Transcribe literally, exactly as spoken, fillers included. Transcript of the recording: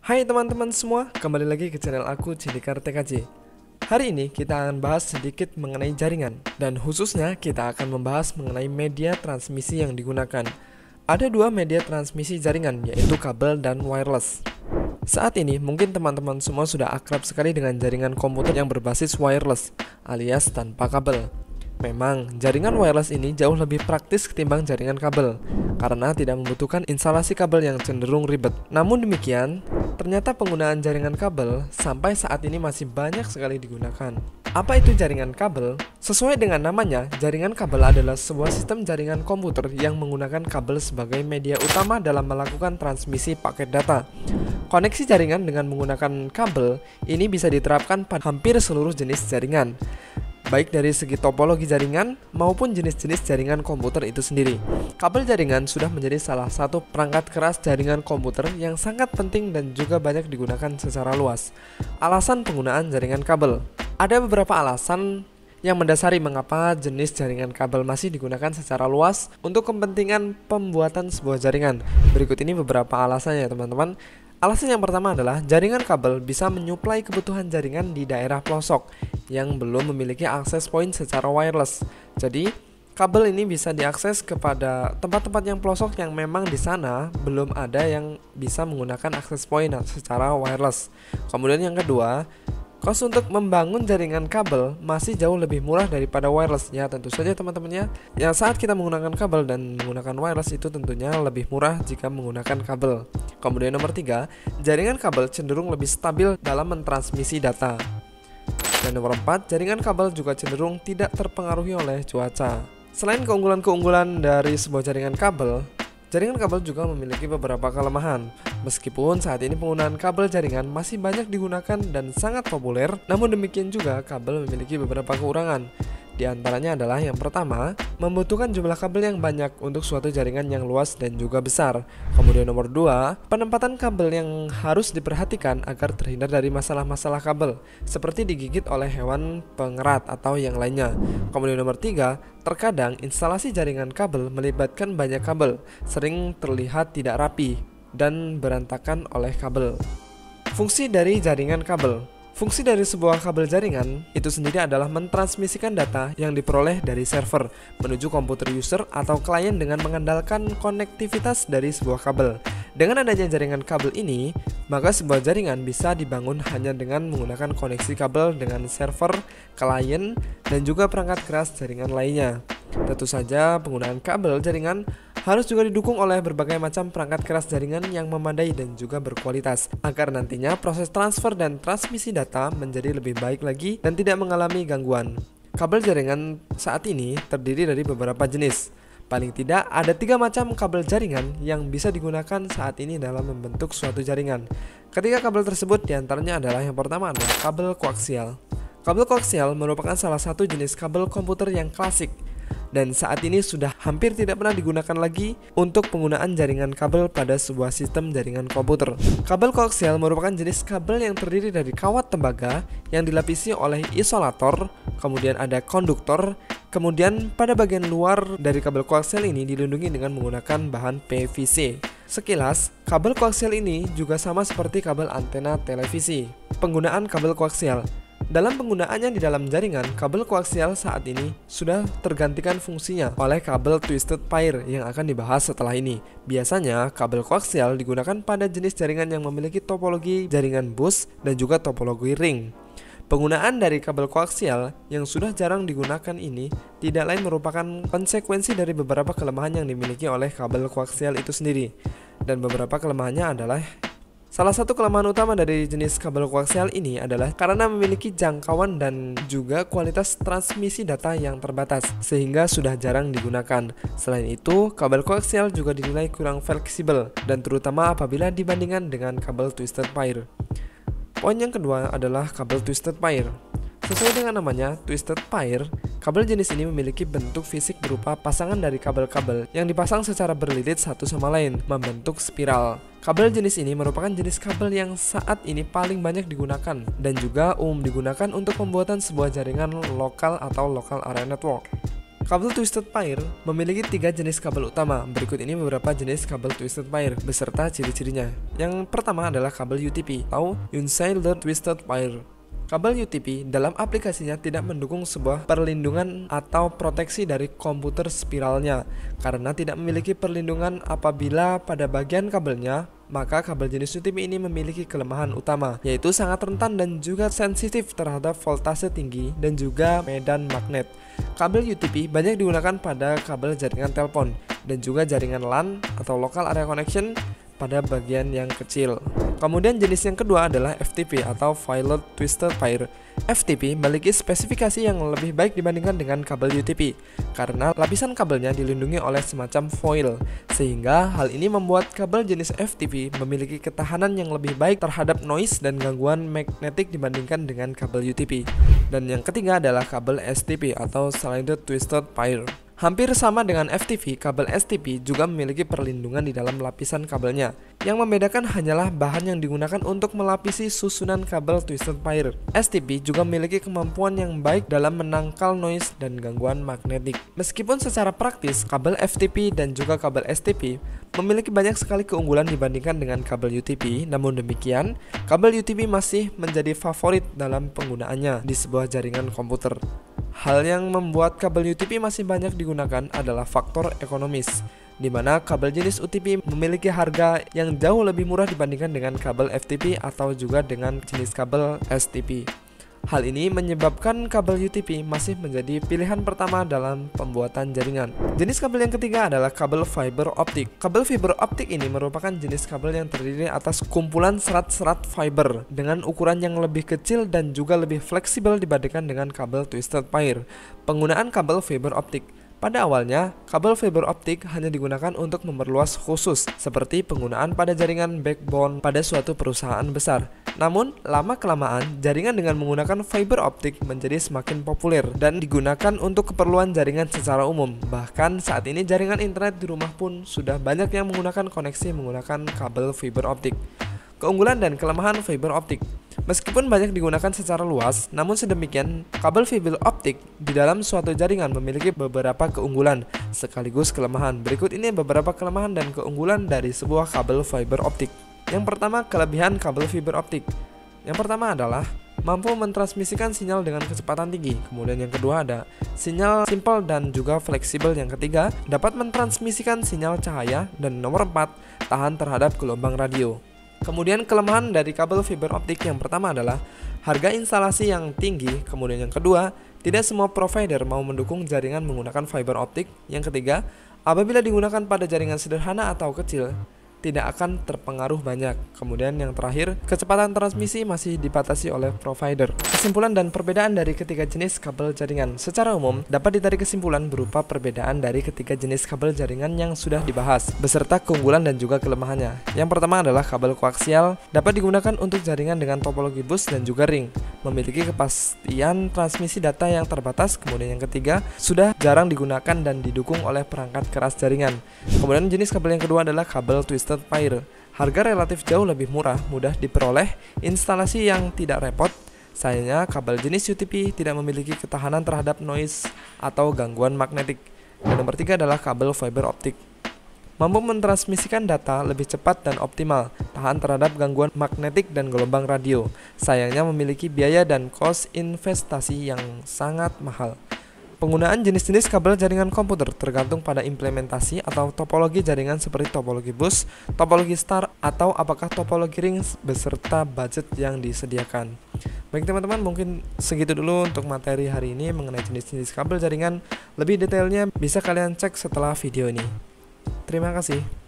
Hai teman-teman semua, kembali lagi ke channel aku Cindikar T K J. Hari ini kita akan bahas sedikit mengenai jaringan, dan khususnya kita akan membahas mengenai media transmisi yang digunakan. Ada dua media transmisi jaringan, yaitu kabel dan wireless. Saat ini mungkin teman-teman semua sudah akrab sekali dengan jaringan komputer yang berbasis wireless, alias tanpa kabel. Memang, jaringan wireless ini jauh lebih praktis ketimbang jaringan kabel, karena tidak membutuhkan instalasi kabel yang cenderung ribet. Namun demikian, ternyata penggunaan jaringan kabel sampai saat ini masih banyak sekali digunakan. Apa itu jaringan kabel? Sesuai dengan namanya, jaringan kabel adalah sebuah sistem jaringan komputer yang menggunakan kabel sebagai media utama dalam melakukan transmisi paket data. Koneksi jaringan dengan menggunakan kabel ini bisa diterapkan pada hampir seluruh jenis jaringan, baik dari segi topologi jaringan maupun jenis-jenis jaringan komputer itu sendiri. Kabel jaringan sudah menjadi salah satu perangkat keras jaringan komputer yang sangat penting dan juga banyak digunakan secara luas. Alasan penggunaan jaringan kabel. Ada beberapa alasan yang mendasari mengapa jenis jaringan kabel masih digunakan secara luas untuk kepentingan pembuatan sebuah jaringan. Berikut ini beberapa alasannya, teman-teman. Alasan yang pertama adalah jaringan kabel bisa menyuplai kebutuhan jaringan di daerah pelosok yang belum memiliki akses point secara wireless. Jadi, kabel ini bisa diakses kepada tempat-tempat yang pelosok yang memang di sana belum ada yang bisa menggunakan akses point secara wireless. Kemudian yang kedua, kos untuk membangun jaringan kabel masih jauh lebih murah daripada wireless. Ya tentu saja teman-teman ya. Ya saat kita menggunakan kabel dan menggunakan wireless itu tentunya lebih murah jika menggunakan kabel. Kemudian nomor tiga, jaringan kabel cenderung lebih stabil dalam mentransmisi data. Dan nomor empat, jaringan kabel juga cenderung tidak terpengaruhi oleh cuaca. Selain keunggulan-keunggulan dari sebuah jaringan kabel, jaringan kabel juga memiliki beberapa kelemahan. Meskipun saat ini penggunaan kabel jaringan masih banyak digunakan dan sangat populer, namun demikian juga kabel memiliki beberapa kekurangan. Di antaranya adalah yang pertama, membutuhkan jumlah kabel yang banyak untuk suatu jaringan yang luas dan juga besar. Kemudian nomor dua, penempatan kabel yang harus diperhatikan agar terhindar dari masalah-masalah kabel, seperti digigit oleh hewan pengerat atau yang lainnya. Kemudian nomor tiga, terkadang instalasi jaringan kabel melibatkan banyak kabel, sering terlihat tidak rapi dan berantakan oleh kabel. Fungsi dari jaringan kabel. Fungsi dari sebuah kabel jaringan itu sendiri adalah mentransmisikan data yang diperoleh dari server menuju komputer user atau klien dengan mengandalkan konektivitas dari sebuah kabel. Dengan adanya jaringan kabel ini, maka sebuah jaringan bisa dibangun hanya dengan menggunakan koneksi kabel dengan server, klien, dan juga perangkat keras jaringan lainnya. Tentu saja penggunaan kabel jaringan harus juga didukung oleh berbagai macam perangkat keras jaringan yang memadai dan juga berkualitas, agar nantinya proses transfer dan transmisi data menjadi lebih baik lagi dan tidak mengalami gangguan. Kabel jaringan saat ini terdiri dari beberapa jenis. Paling tidak ada tiga macam kabel jaringan yang bisa digunakan saat ini dalam membentuk suatu jaringan. Ketiga kabel tersebut diantaranya adalah yang pertama adalah kabel koaksial. Kabel koaksial merupakan salah satu jenis kabel komputer yang klasik, dan saat ini sudah hampir tidak pernah digunakan lagi untuk penggunaan jaringan kabel pada sebuah sistem jaringan komputer. Kabel koaksial merupakan jenis kabel yang terdiri dari kawat tembaga yang dilapisi oleh isolator, kemudian ada konduktor, kemudian pada bagian luar dari kabel koaksial ini dilindungi dengan menggunakan bahan P V C. Sekilas, kabel koaksial ini juga sama seperti kabel antena televisi. Penggunaan kabel koaksial. Dalam penggunaannya di dalam jaringan, kabel koaksial saat ini sudah tergantikan fungsinya oleh kabel twisted pair yang akan dibahas setelah ini. Biasanya, kabel koaksial digunakan pada jenis jaringan yang memiliki topologi jaringan bus dan juga topologi ring. Penggunaan dari kabel koaksial yang sudah jarang digunakan ini tidak lain merupakan konsekuensi dari beberapa kelemahan yang dimiliki oleh kabel koaksial itu sendiri. Dan beberapa kelemahannya adalah: salah satu kelemahan utama dari jenis kabel koaksial ini adalah karena memiliki jangkauan dan juga kualitas transmisi data yang terbatas, sehingga sudah jarang digunakan. Selain itu, kabel koaksial juga dinilai kurang fleksibel, dan terutama apabila dibandingkan dengan kabel twisted pair. Poin yang kedua adalah kabel twisted pair. Sesuai dengan namanya, twisted pair, kabel jenis ini memiliki bentuk fisik berupa pasangan dari kabel-kabel yang dipasang secara berlilit satu sama lain, membentuk spiral. Kabel jenis ini merupakan jenis kabel yang saat ini paling banyak digunakan dan juga umum digunakan untuk pembuatan sebuah jaringan lokal atau local area network. Kabel twisted pair memiliki tiga jenis kabel utama. Berikut ini beberapa jenis kabel twisted pair beserta ciri-cirinya. Yang pertama adalah kabel U T P atau Unshielded Twisted Pair. Kabel U T P dalam aplikasinya tidak mendukung sebuah perlindungan atau proteksi dari komputer spiralnya karena tidak memiliki perlindungan apabila pada bagian kabelnya. Maka kabel jenis U T P ini memiliki kelemahan utama, yaitu sangat rentan dan juga sensitif terhadap voltase tinggi dan juga medan magnet. Kabel U T P banyak digunakan pada kabel jaringan telepon dan juga jaringan LAN atau Local Area Connection pada bagian yang kecil. Kemudian jenis yang kedua adalah F T P atau Fired Twisted Pair. F T P memiliki spesifikasi yang lebih baik dibandingkan dengan kabel U T P karena lapisan kabelnya dilindungi oleh semacam foil, sehingga hal ini membuat kabel jenis F T P memiliki ketahanan yang lebih baik terhadap noise dan gangguan magnetik dibandingkan dengan kabel U T P. Dan yang ketiga adalah kabel S T P atau Slided Twisted Pair. Hampir sama dengan F T P, kabel S T P juga memiliki perlindungan di dalam lapisan kabelnya. Yang membedakan hanyalah bahan yang digunakan untuk melapisi susunan kabel twisted pair. S T P juga memiliki kemampuan yang baik dalam menangkal noise dan gangguan magnetik. Meskipun secara praktis, kabel F T P dan juga kabel S T P memiliki banyak sekali keunggulan dibandingkan dengan kabel U T P, namun demikian, kabel U T P masih menjadi favorit dalam penggunaannya di sebuah jaringan komputer. Hal yang membuat kabel U T P masih banyak digunakan adalah faktor ekonomis, di mana kabel jenis U T P memiliki harga yang jauh lebih murah dibandingkan dengan kabel F T P atau juga dengan jenis kabel S T P. Hal ini menyebabkan kabel U T P masih menjadi pilihan pertama dalam pembuatan jaringan. Jenis kabel yang ketiga adalah kabel fiber optik. Kabel fiber optik ini merupakan jenis kabel yang terdiri atas kumpulan serat-serat fiber dengan ukuran yang lebih kecil dan juga lebih fleksibel dibandingkan dengan kabel twisted pair. Penggunaan kabel fiber optik. Pada awalnya, kabel fiber optik hanya digunakan untuk memperluas khusus, seperti penggunaan pada jaringan backbone pada suatu perusahaan besar. Namun, lama-kelamaan, jaringan dengan menggunakan fiber optik menjadi semakin populer dan digunakan untuk keperluan jaringan secara umum. Bahkan saat ini jaringan internet di rumah pun sudah banyak yang menggunakan koneksi menggunakan kabel fiber optik. Keunggulan dan kelemahan fiber optik. Meskipun banyak digunakan secara luas, namun sedemikian, kabel fiber optik di dalam suatu jaringan memiliki beberapa keunggulan sekaligus kelemahan. Berikut ini beberapa kelemahan dan keunggulan dari sebuah kabel fiber optik. Yang pertama, kelebihan kabel fiber optik. Yang pertama adalah mampu mentransmisikan sinyal dengan kecepatan tinggi. Kemudian yang kedua ada sinyal simpel dan juga fleksibel. Yang ketiga, dapat mentransmisikan sinyal cahaya. Dan nomor empat, tahan terhadap gelombang radio. Kemudian kelemahan dari kabel fiber optik yang pertama adalah harga instalasi yang tinggi. Kemudian yang kedua, tidak semua provider mau mendukung jaringan menggunakan fiber optik. Yang ketiga, apabila digunakan pada jaringan sederhana atau kecil, tidak akan terpengaruh banyak. Kemudian yang terakhir, kecepatan transmisi masih dibatasi oleh provider. Kesimpulan dan perbedaan dari ketiga jenis kabel jaringan. Secara umum, dapat ditarik kesimpulan berupa perbedaan dari ketiga jenis kabel jaringan yang sudah dibahas, beserta keunggulan dan juga kelemahannya. Yang pertama adalah kabel koaksial, dapat digunakan untuk jaringan dengan topologi bus dan juga ring, memiliki kepastian transmisi data yang terbatas. Kemudian yang ketiga, sudah jarang digunakan dan didukung oleh perangkat keras jaringan. Kemudian jenis kabel yang kedua adalah kabel twisted pair. Harga relatif jauh lebih murah, mudah diperoleh, instalasi yang tidak repot. Sayangnya kabel jenis U T P tidak memiliki ketahanan terhadap noise atau gangguan magnetik. Dan nomor tiga adalah kabel fiber optik. Mampu mentransmisikan data lebih cepat dan optimal, tahan terhadap gangguan magnetik dan gelombang radio. Sayangnya memiliki biaya dan kos investasi yang sangat mahal. Penggunaan jenis-jenis kabel jaringan komputer tergantung pada implementasi atau topologi jaringan seperti topologi bus, topologi star, atau apakah topologi ring beserta budget yang disediakan. Baik teman-teman, mungkin segitu dulu untuk materi hari ini mengenai jenis-jenis kabel jaringan. Lebih detailnya bisa kalian cek setelah video ini. Terima kasih.